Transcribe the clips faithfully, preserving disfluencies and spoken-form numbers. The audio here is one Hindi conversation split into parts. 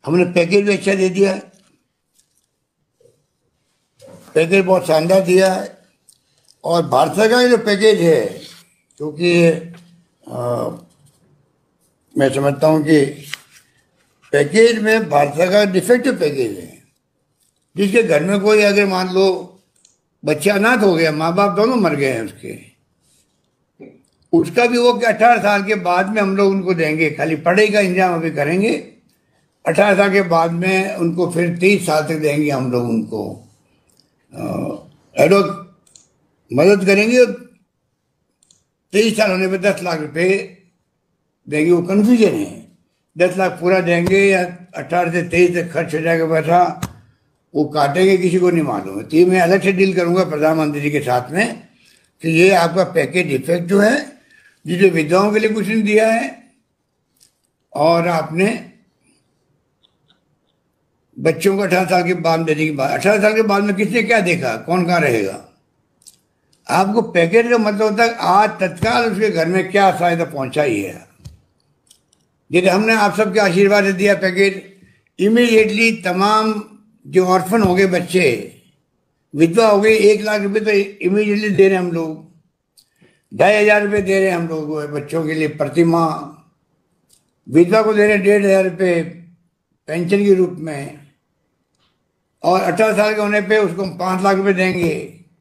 हमने पैकेज भी अच्छा दे दिया है, पैकेज बहुत शानदार दिया है। और भारत सरकार का जो पैकेज है, क्योंकि मैं समझता हूँ कि पैकेज में भारत सरकार डिफेक्टिव पैकेज है, जिसके घर में कोई अगर मान लो बच्चा अनाथ हो गया, माँ बाप दोनों मर गए हैं उसके, उसका भी वो कि अठारह साल के बाद में हम लोग उनको देंगे, खाली पढ़ाई का इंतजाम अभी करेंगे, अठारह साल के बाद में उनको फिर तेईस साल तक देंगे हम लोग उनको एडोक मदद करेंगे। तेईस साल होने पे दस लाख रुपए देंगे। वो कन्फ्यूजन है, दस लाख पूरा देंगे या अठारह से तेईस तक खर्च हो जाएगा पैसा, वो काटेंगे, किसी को नहीं मालूम है। तो ये मैं अलग से डील करूंगा प्रधानमंत्री जी के साथ में कि ये आपका पैकेज इफेक्ट जो है, जिसे विधवाओं के लिए कुछ नहीं दिया है, और आपने बच्चों को अठारह साल के बाद देने के बाद, अठारह साल के बाद में किसने क्या देखा, कौन कहाँ रहेगा। आपको पैकेज का मतलब होता है आज तत्काल उसके घर में क्या फायदा पहुंचा ही है। जैसे हमने आप सबके आशीर्वाद से दिया पैकेज, इमीडिएटली तमाम जो ऑर्फन हो गए बच्चे, विधवा हो गई, एक लाख रुपए तो इमीडिएटली दे रहे हैं हम लोग, ढाई हजार रुपये दे रहे हैं हम लोग बच्चों के लिए प्रति माह, विधवा को दे रहे हैं डेढ़ हजार रुपये पेंशन के रूप में, और अठारह साल के होने पे उसको पाँच लाख रुपए देंगे।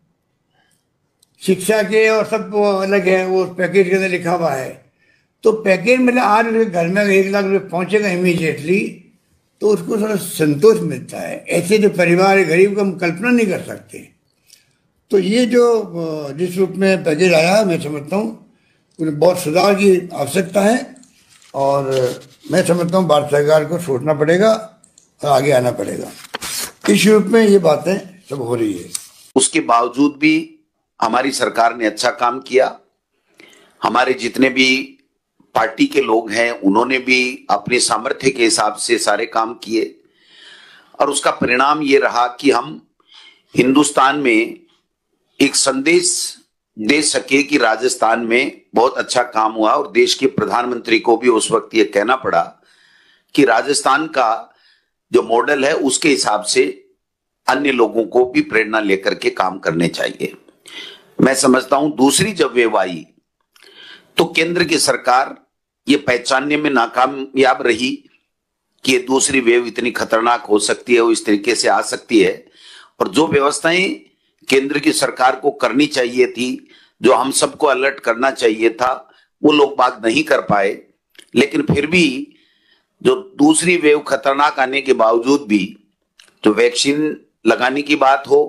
शिक्षा के और सब वो अलग है, वो पैकेज के अंदर लिखा हुआ है। तो पैकेज मतलब आज उसके घर में एक लाख रुपये पहुंचेगा इमीडिएटली, तो उसको थोड़ा संतोष मिलता है। ऐसे जो परिवार है गरीब को हम कल्पना नहीं कर सकते। तो ये जो जिस रूप में पैकेज आया, मैं समझता हूँ उन्हें बहुत सुधार की आवश्यकता है, और मैं समझता हूँ भारत सरकार को सोचना पड़ेगा और आगे आना पड़ेगा। इस रूप में ये बातें सब हो रही है। उसके बावजूद भी हमारी सरकार ने अच्छा काम किया। हमारे जितने भी पार्टी के लोग हैं उन्होंने भी अपने सामर्थ्य के हिसाब से सारे काम किए, और उसका परिणाम ये रहा कि हम हिंदुस्तान में एक संदेश दे सके कि राजस्थान में बहुत अच्छा काम हुआ। और देश के प्रधानमंत्री को भी उस वक्त ये कहना पड़ा कि राजस्थान का जो मॉडल है उसके हिसाब से अन्य लोगों को भी प्रेरणा लेकर के काम करने चाहिए। मैं समझता हूं दूसरी जब वेव आई तो केंद्र की सरकार ये पहचानने में नाकामयाब रही कि ये दूसरी वेव इतनी खतरनाक हो सकती है, वो इस तरीके से आ सकती है। और जो व्यवस्थाएं केंद्र की सरकार को करनी चाहिए थी, जो हम सबको अलर्ट करना चाहिए था, वो लोग बात नहीं कर पाए। लेकिन फिर भी जो दूसरी वेव खतरनाक आने के बावजूद भी जो वैक्सीन लगाने की बात हो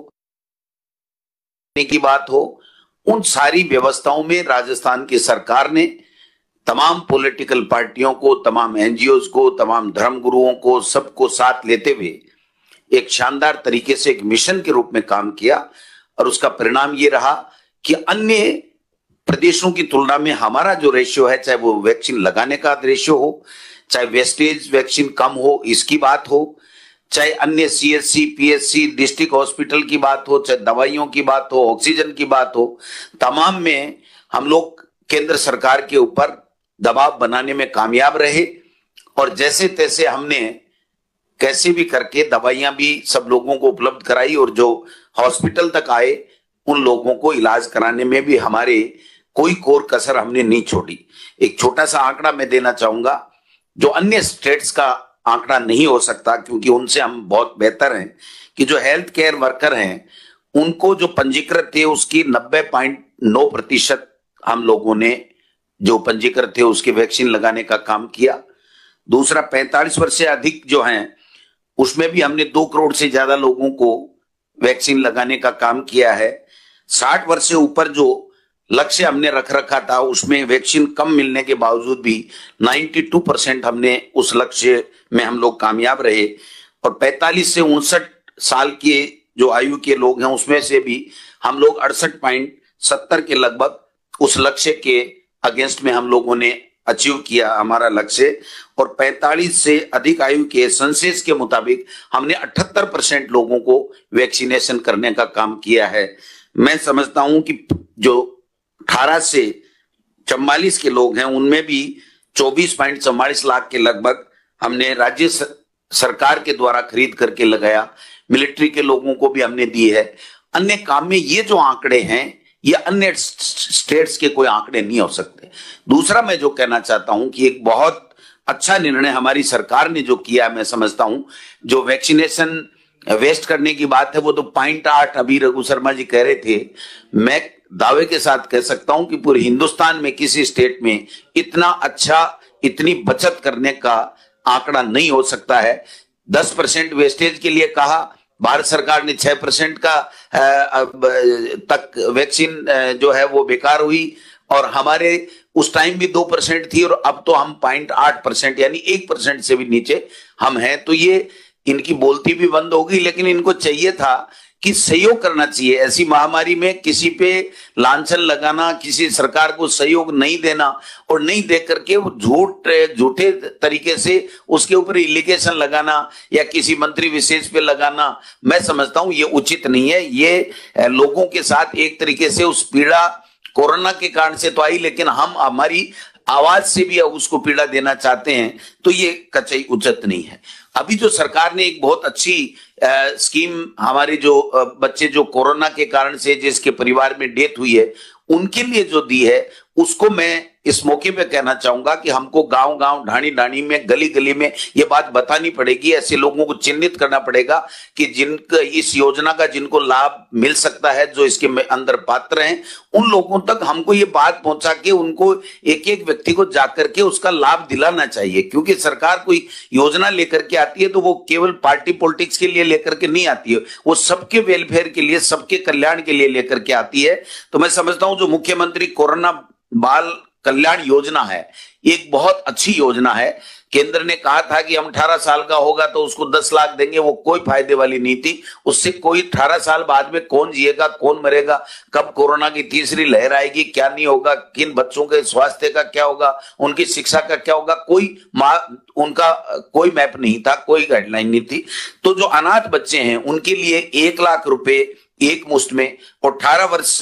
की बात हो उन सारी व्यवस्थाओं में राजस्थान की सरकार ने तमाम पॉलिटिकल पार्टियों को, तमाम एनजीओज को, तमाम धर्मगुरुओं को, सबको साथ लेते हुए एक शानदार तरीके से एक मिशन के रूप में काम किया। और उसका परिणाम ये रहा कि अन्य प्रदेशों की तुलना में हमारा जो रेशियो है, चाहे वो वैक्सीन लगाने का रेशियो हो, चाहे वेस्टेज वैक्सीन कम हो इसकी बात हो, चाहे अन्य सीएचसी, पीएचसी, डिस्ट्रिक्ट हॉस्पिटल की बात हो, चाहे दवाइयों की बात हो, ऑक्सीजन की बात हो, तमाम में हम लोग केंद्र सरकार के ऊपर दबाव बनाने में कामयाब रहे। और जैसे तैसे हमने कैसे भी करके दवाइयां भी सब लोगों को उपलब्ध कराई, और जो हॉस्पिटल तक आए उन लोगों को इलाज कराने में भी हमारे कोई कोर कसर हमने नहीं छोड़ी। एक छोटा सा आंकड़ा मैं देना चाहूंगा, जो अन्य स्टेट्स का आंकड़ा नहीं हो सकता क्योंकि उनसे हम बहुत बेहतर हैं, कि जो हेल्थ केयर वर्कर हैं उनको जो पंजीकृत थे उसकी नब्बे पॉइंट नौ प्रतिशत हम लोगों ने जो पंजीकृत थे उसके वैक्सीन लगाने का काम किया। दूसरा, पैंतालीस वर्ष से अधिक जो हैं उसमें भी हमने दो करोड़ से ज्यादा लोगों को वैक्सीन लगाने का काम किया है। साठ वर्ष से ऊपर जो लक्ष्य हमने रख रखा था उसमें वैक्सीन कम मिलने के बावजूद भी बानवे परसेंट हमने उस लक्ष्य में हम लोग कामयाब रहे। और पैंतालीस से उनसठ साल के जो आयु के लोग हैं उसमें से भी हम लोग अड़सठ पॉइंट सत्तर के लगभग उस लक्ष्य के अगेंस्ट में हम लोगों ने अचीव किया हमारा लक्ष्य। और पैंतालीस से अधिक आयु के सेंसस के मुताबिक हमने अठहत्तर परसेंट लोगों को वैक्सीनेशन करने का काम किया है। मैं समझता हूं कि जो अठारह से चौवालीस के लोग हैं उनमें भी चौबीस पॉइंट चौवालीस लाख के लगभग हमने राज्य सरकार के द्वारा खरीद करके लगाया, मिलिट्री के लोगों को भी हमने दी है। अन्य काम में ये जो आंकड़े हैं ये अन्य स्टेट्स के कोई आंकड़े नहीं हो सकते। दूसरा मैं जो कहना चाहता हूं कि एक बहुत अच्छा निर्णय हमारी सरकार ने जो किया, मैं समझता हूं जो वैक्सीनेशन वेस्ट करने की बात है वो तो पॉइंट आठ अभी रघु शर्मा जी कह रहे थे, मैं दावे के साथ कह सकता हूं कि पूरे हिंदुस्तान में किसी स्टेट में इतना अच्छा, इतनी बचत करने का आंकड़ा नहीं हो सकता है। दस परसेंट वेस्टेज के लिए कहा, भारत सरकार ने छह परसेंट का तक वैक्सीन जो है वो बेकार हुई, और हमारे उस टाइम भी दो परसेंट थी और अब तो हम पॉइंट आठ परसेंट यानी एक परसेंट से भी नीचे हम हैं। तो ये इनकी बोलती भी बंद होगी, लेकिन इनको चाहिए था कि सहयोग करना चाहिए। ऐसी महामारी में किसी पे लांछन लगाना, किसी सरकार को सहयोग नहीं देना और नहीं दे करके झूठ झूठे तरीके से उसके ऊपर इलिगेशन लगाना या किसी मंत्री विशेष पे लगाना, मैं समझता हूं ये उचित नहीं है। ये लोगों के साथ एक तरीके से उस पीड़ा कोरोना के कारण से तो आई, लेकिन हम हमारी आवाज से भी उसको पीड़ा देना चाहते हैं, तो ये कतई उचित नहीं है। अभी जो सरकार ने एक बहुत अच्छी आ, स्कीम हमारे जो आ, बच्चे जो कोरोना के कारण से जिसके परिवार में डेथ हुई है उनके लिए जो दी है, उसको मैं इस मौके पे कहना चाहूंगा कि हमको गांव गांव, ढाणी ढाणी में, गली गली में ये बात बतानी पड़ेगी। ऐसे लोगों को चिन्हित करना पड़ेगा कि जिनका इस योजना का जिनको लाभ मिल सकता है, जो इसके अंदर पात्र हैं, उन लोगों तक हमको ये बात पहुंचा के उनको एक एक व्यक्ति को जाकर के उसका लाभ दिलाना चाहिए। क्योंकि सरकार कोई योजना लेकर के आती है तो वो केवल पार्टी पॉलिटिक्स के लिए लेकर के नहीं आती है, वो सबके वेलफेयर के लिए, सबके कल्याण के लिए लेकर के आती है। तो मैं समझता हूं जो मुख्यमंत्री कोरोना बाल कल्याण योजना है, एक बहुत अच्छी योजना है। केंद्र ने कहा था कि हम अठारह साल का होगा तो उसको दस लाख देंगे, वो कोई फायदे वाली नहीं थी। उससे कोई अठारह साल बाद में कौन जिएगा, कौन मरेगा, कब कोरोना की तीसरी लहर आएगी, क्या नहीं होगा, किन बच्चों के स्वास्थ्य का क्या होगा, उनकी शिक्षा का क्या होगा, कोई उनका कोई मैप नहीं था, कोई गाइडलाइन नहीं थी। तो जो अनाथ बच्चे हैं उनके लिए एक लाख रुपए एक मुश्त में और अठारह वर्ष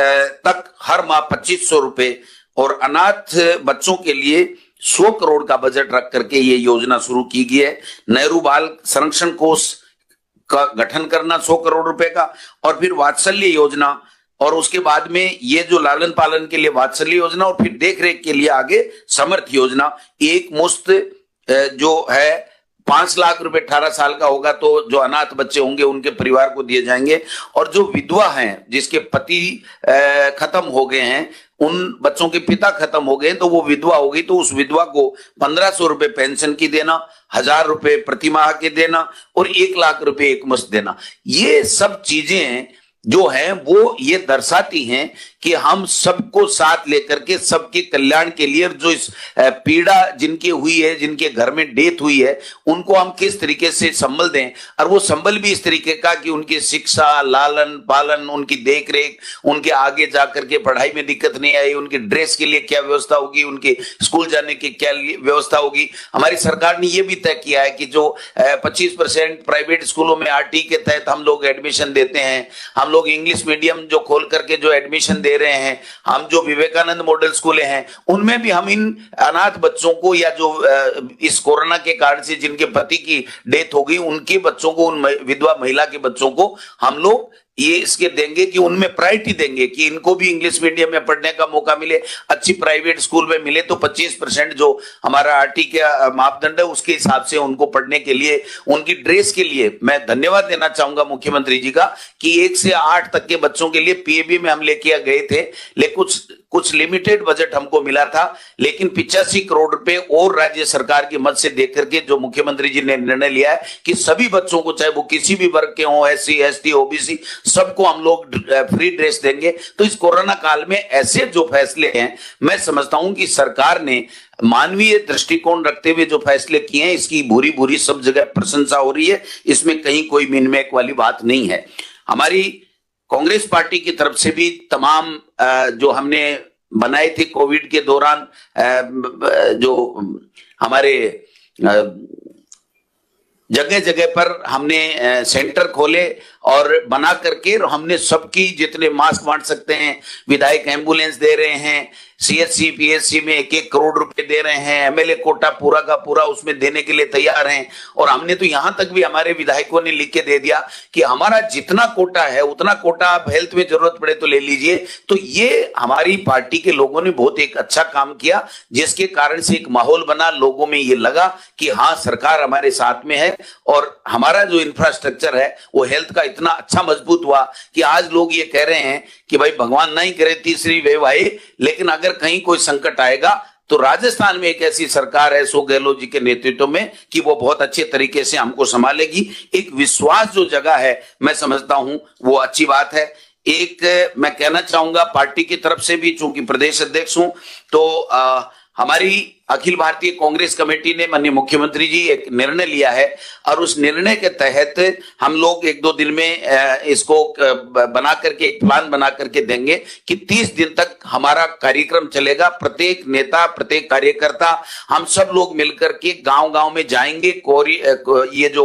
तक हर माह पच्चीस सौ रुपए, और अनाथ बच्चों के लिए सौ करोड़ का बजट रख करके ये योजना शुरू की गई है। नेहरू बाल संरक्षण कोष का गठन करना सौ करोड़ रुपए का, और फिर वात्सल्य योजना, और उसके बाद में ये जो लालन पालन के लिए वात्सल्य योजना, और फिर देख रेख के लिए आगे समर्थ योजना। एक मुश्त जो है पांच लाख रुपए अठारह साल का होगा तो जो अनाथ बच्चे होंगे उनके परिवार को दिए जाएंगे, और जो विधवा हैं जिसके पति खत्म हो गए हैं, उन बच्चों के पिता खत्म हो गए तो वो विधवा हो गई तो उस विधवा को पंद्रह सौ रुपए पेंशन की देना, हजार रुपए प्रतिमाह के देना और एक लाख रुपए एक मुश्त देना। ये सब चीजें जो हैं वो ये दर्शाती हैं कि हम सबको साथ लेकर के सबके कल्याण के लिए, जो इस पीड़ा जिनकी हुई है, जिनके घर में डेथ हुई है, उनको हम किस तरीके से संबल दें, और वो संबल भी इस तरीके का कि उनकी शिक्षा, लालन पालन, उनकी देख रेख, उनके आगे जाकर के पढ़ाई में दिक्कत नहीं आई, उनके ड्रेस के लिए क्या व्यवस्था होगी, उनके स्कूल जाने की क्या व्यवस्था होगी। हमारी सरकार ने यह भी तय किया है कि जो पच्चीस परसेंट प्राइवेट स्कूलों में आर टी के तहत हम लोग एडमिशन देते हैं, हम लोग इंग्लिश मीडियम जो खोल करके जो एडमिशन दे रहे हैं, हम जो विवेकानंद मॉडल स्कूलें हैं उनमें भी हम इन अनाथ बच्चों को, या जो इस कोरोना के कारण से जिनके पति की डेथ हो गई उनके बच्चों को, उन विधवा महिला के बच्चों को हम लोग ये इसके देंगे कि उनमें प्रायोरिटी देंगे कि इनको भी इंग्लिश मीडियम में पढ़ने का मौका मिले, अच्छी प्राइवेट स्कूल में मिले। तो पच्चीस परसेंट जो हमारा आरटी का मापदंड है उसके हिसाब से उनको पढ़ने के लिए, उनकी ड्रेस के लिए मैं धन्यवाद देना चाहूंगा मुख्यमंत्री जी का कि एक से आठ तक के बच्चों के लिए पीएबी में हम लेके गए थे, लेकिन कुछ कुछ लिमिटेड बजट हमको मिला था, लेकिन पिचासी करोड़ रुपए और राज्य सरकार की मदद से देख करके जो मुख्यमंत्री जी ने निर्णय लिया है कि सभी बच्चों को, चाहे वो किसी भी वर्ग के हों, S C S T OBC, सबको हम लोग फ्री ड्रेस देंगे। तो इस कोरोना काल में ऐसे जो फैसले हैं, मैं समझता हूं कि सरकार ने मानवीय दृष्टिकोण रखते हुए जो फैसले किए हैं, इसकी भूरी भूरी सब जगह प्रशंसा हो रही है, इसमें कहीं कोई मिनमेक वाली बात नहीं है। हमारी कांग्रेस पार्टी की तरफ से भी तमाम जो हमने बनाए थे कोविड के दौरान, जो हमारे जगह जगह पर हमने सेंटर खोले, और बना करके हमने सबकी जितने मास्क बांट सकते हैं, विधायक एम्बुलेंस दे रहे हैं, सीएचसी पीएचसी में एक एक करोड़ रुपए दे रहे हैं, एमएलए कोटा पूरा का पूरा उसमें देने के लिए तैयार हैं। और हमने तो यहां तक भी हमारे विधायकों ने लिख के दे दिया कि हमारा जितना कोटा है उतना कोटा आप हेल्थ में जरूरत पड़े तो ले लीजिए। तो ये हमारी पार्टी के लोगों ने बहुत एक अच्छा काम किया, जिसके कारण से एक माहौल बना, लोगों में ये लगा कि हाँ सरकार हमारे साथ में है। और हमारा जो इंफ्रास्ट्रक्चर है वो हेल्थ का इतना अच्छा मजबूत हुआ कि आज लोग ये कह रहे हैं कि भाई भगवान नहीं करे तीसरी वेव आए, लेकिन अगर कहीं कोई संकट आएगा तो राजस्थान में एक ऐसी सरकार है अशोक गहलोत जी के नेतृत्व में कि वो बहुत अच्छे तरीके से हमको संभालेगी। एक विश्वास जो जगह है, मैं समझता हूं वो अच्छी बात है। एक मैं कहना चाहूंगा पार्टी की तरफ से भी, चूंकि प्रदेश अध्यक्ष हूं, तो आ, हमारी अखिल भारतीय कांग्रेस कमेटी ने माननीय मुख्यमंत्री जी एक निर्णय लिया है और उस निर्णय के तहत हम लोग एक दो दिन में इसको बना करके एक प्लान बना करके देंगे कि तीस दिन तक हमारा कार्यक्रम चलेगा। प्रत्येक नेता, प्रत्येक कार्यकर्ता, हम सब लोग मिलकर के गांव गांव में जाएंगे। ये जो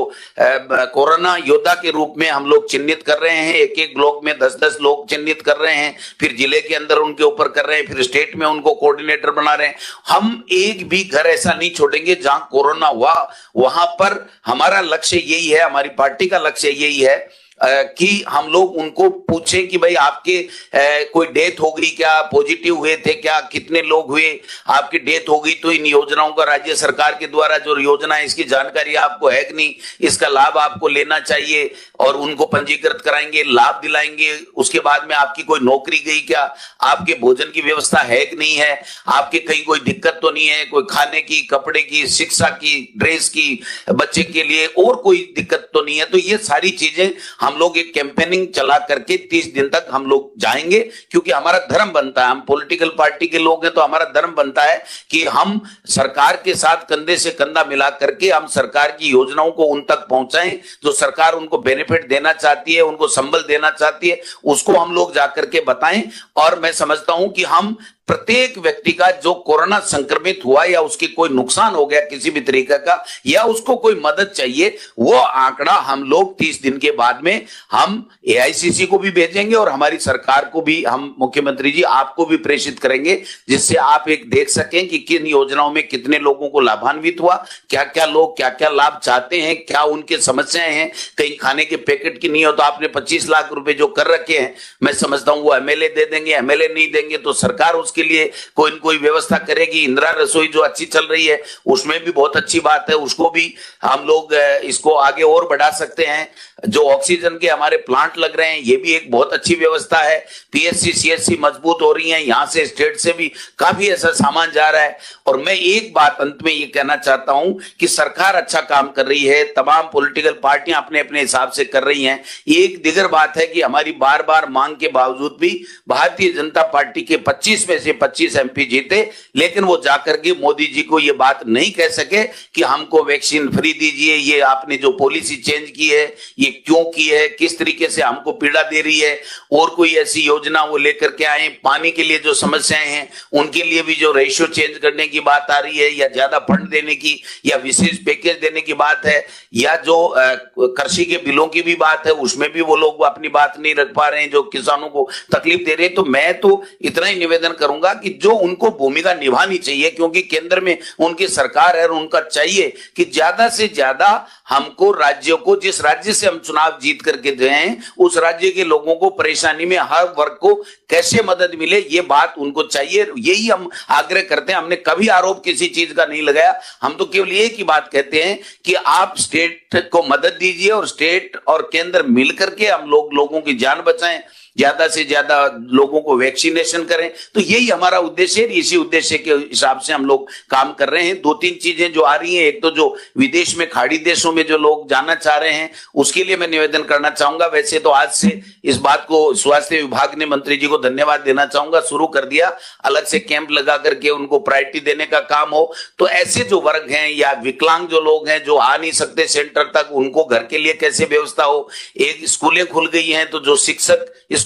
कोरोना योद्धा के रूप में हम लोग चिन्हित कर रहे हैं, एक एक ब्लॉक में दस दस लोग चिन्हित कर रहे हैं, फिर जिले के अंदर उनके ऊपर कर रहे हैं, फिर स्टेट में उनको कोऑर्डिनेटर बना रहे हैं। हम एक भी घर ऐसा नहीं छोड़ेंगे जहां कोरोना हुआ। वहां पर हमारा लक्ष्य यही है, हमारी पार्टी का लक्ष्य यही है कि हम लोग उनको पूछें कि भाई आपके कोई डेथ हो गई क्या, पॉजिटिव हुए थे क्या, कितने लोग हुए, आपकी डेथ हो गई तो इन योजनाओं का राज्य सरकार के द्वारा जो योजना है इसकी जानकारी आपको है कि नहीं, इसका लाभ आपको लेना चाहिए और उनको पंजीकृत कराएंगे, लाभ दिलाएंगे। उसके बाद में आपकी कोई नौकरी गई क्या, आपके भोजन की व्यवस्था है कि नहीं है, आपके कहीं कोई दिक्कत तो नहीं है, कोई खाने की, कपड़े की, शिक्षा की, ड्रेस की, बच्चे के लिए और कोई दिक्कत तो नहीं है। तो ये सारी चीजें हम लोग एक कैंपेनिंग चला करके तीस दिन तक हम लोग जाएंगे, क्योंकि हमारा धर्म बनता है, हम पॉलिटिकल पार्टी के लोग हैं तो हमारा धर्म बनता है कि हम सरकार के साथ कंधे से कंधा मिला करके हम सरकार की योजनाओं को उन तक पहुंचाएं, जो सरकार उनको बेनिफिट देना चाहती है, उनको संबल देना चाहती है, उसको हम लोग जाकर के बताएं। और मैं समझता हूं कि हम प्रत्येक व्यक्ति का जो कोरोना संक्रमित हुआ या उसके कोई नुकसान हो गया किसी भी तरीके का, या उसको कोई मदद चाहिए, वो आंकड़ा हम लोग तीस दिन के बाद में हम एआईसीसी को भी भेजेंगे और हमारी सरकार को भी, हम मुख्यमंत्री जी आपको भी प्रेषित करेंगे, जिससे आप एक देख सकें कि किन योजनाओं में कितने लोगों को लाभान्वित हुआ, क्या क्या लोग क्या क्या लाभ चाहते हैं, क्या उनके समस्याएं हैं। कहीं खाने के पैकेट की नहीं हो तो आपने पच्चीस लाख रुपए जो कर रखे हैं, मैं समझता हूं वो एमएलए दे देंगे, एमएलए नहीं देंगे तो सरकार उसके लिए कोई न कोई व्यवस्था करेगी। इंदिरा रसोई जो अच्छी चल रही है उसमें भी बहुत अच्छी बात है, उसको भी हम लोग इसको आगे और बढ़ा सकते हैं। जो ऑक्सीजन के हमारे प्लांट लग रहे हैं ये भी एक बहुत अच्छी व्यवस्था है। पीएचसी सीएचसी मजबूत हो रही हैं, यहां से स्टेट से भी काफी ऐसा सामान जा रहा है। और मैं एक बात अंत में ये कहना चाहता हूं कि सरकार अच्छा काम कर रही है, तमाम पॉलिटिकल पार्टियां अपने अपने हिसाब से कर रही हैं। एक दिगर बात है कि हमारी बार बार मांग के बावजूद भी भारतीय जनता पार्टी के पच्चीस में से पच्चीस एमपी जीते, लेकिन वो जाकर के मोदी जी को ये बात नहीं कह सके कि हमको वैक्सीन फ्री दीजिए, ये आपने जो पॉलिसी चेंज की है ये क्यों की है, किस तरीके से हमको पीड़ा दे रही है, और कोई ऐसी योजना वो लेकर के आए। पानी के लिए जो समस्याएं हैं उनके लिए भी जो रेशियो चेंज करने की बात आ रही है, या ज्यादा फंड देने की, या विशेष पैकेज देने की बात है, या जो कृषि के बिलों की भी बात है उसमें भी वो लोग अपनी बात नहीं रख पा रहे हैं, जो किसानों को तकलीफ दे रहे हैं। तो मैं तो इतना ही निवेदन करूंगा कि जो उनको भूमिका निभानी चाहिए, क्योंकि केंद्र में उनकी सरकार है और उनका चाहिए कि ज्यादा से ज्यादा हमको राज्यों को, जिस राज्य से हम चुनाव जीत करके गए हैं उस राज्य के लोगों को परेशानी में हर वर्ग को कैसे मदद मिले, ये बात उनको चाहिए। यही हम आग्रह करते हैं। हमने कभी आरोप किसी चीज का नहीं लगाया, हम तो केवल एक ही बात कहते हैं कि आप स्टेट को मदद दीजिए और स्टेट और केंद्र मिलकर के हम लोग लोगों की जान बचाएं, ज्यादा से ज्यादा लोगों को वैक्सीनेशन करें। तो यही हमारा उद्देश्य है, इसी उद्देश्य के हिसाब से हम लोग काम कर रहे हैं। दो तीन चीजें जो आ रही हैं, एक तो जो विदेश में खाड़ी देशों में जो लोग जाना चाह रहे हैं उसके लिए मैं निवेदन करना चाहूंगा। वैसे तो आज से इस बात को स्वास्थ्य विभाग ने मंत्री जी को धन्यवाद देना चाहूंगा, शुरू कर दिया, अलग से कैंप लगा करके उनको प्रायोरिटी देने का काम हो। तो ऐसे जो वर्ग हैं या विकलांग जो लोग हैं जो आ नहीं सकते सेंटर तक, उनको घर के लिए कैसे व्यवस्था हो। एक स्कूलें खुल गई हैं तो जो शिक्षक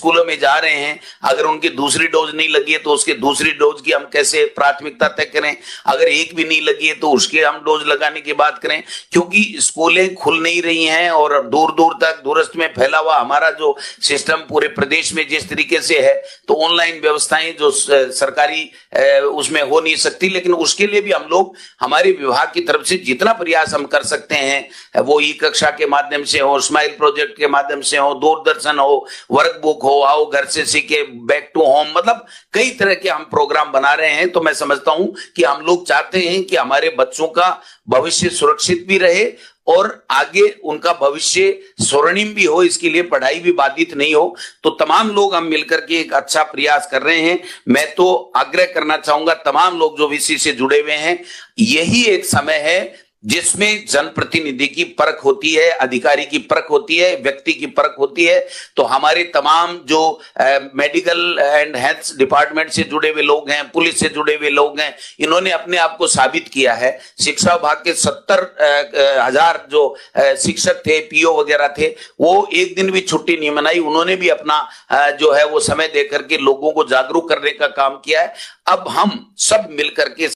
स्कूलों में जा रहे हैं, अगर उनकी दूसरी डोज नहीं लगी है तो उसके दूसरी डोज की हम कैसे प्राथमिकता तय करें, अगर एक भी नहीं लगी है तो उसके हम डोज लगाने की बात करें, क्योंकि स्कूलें खुल नहीं रही हैं और दूर दूर तक दूरस्थ में फैला हुआ हमारा जो सिस्टम पूरे प्रदेश में जिस तरीके से है, तो ऑनलाइन व्यवस्थाएं जो सरकारी उसमें हो नहीं सकती। लेकिन उसके लिए भी हम लोग हमारे विभाग की तरफ से जितना प्रयास हम कर सकते हैं, वो ई कक्षा के माध्यम से हो, स्माइल प्रोजेक्ट के माध्यम से हो, दूरदर्शन हो, वर्कबुक हो, आओ घर से सीखे, बैक टू होम, मतलब कई तरह के हम प्रोग्राम बना रहे हैं। तो मैं समझता हूं कि हम लोग चाहते हैं कि हमारे बच्चों का भविष्य सुरक्षित भी रहे और आगे उनका भविष्य स्वर्णिम भी हो, इसके लिए पढ़ाई भी बाधित नहीं हो। तो तमाम लोग हम मिलकर के एक अच्छा प्रयास कर रहे हैं। मैं तो आग्रह करना चाहूंगा तमाम लोग जो इसी से जुड़े हुए हैं, यही एक समय है जिसमें जनप्रतिनिधि की परख होती है, अधिकारी की परख होती है, व्यक्ति की परख होती है। तो हमारे तमाम जो मेडिकल एंड हेल्थ डिपार्टमेंट से जुड़े हुए लोग हैं, पुलिस से जुड़े हुए लोग हैं, इन्होंने अपने आप को साबित किया है। शिक्षा विभाग के सत्तर हजार जो आ, शिक्षक थे, पीओ वगैरह थे, वो एक दिन भी छुट्टी नहीं मनाई। उन्होंने भी अपना आ, जो है वो समय देकर के लोगों को जागरूक करने का काम किया है। अब हम सब मिलकर के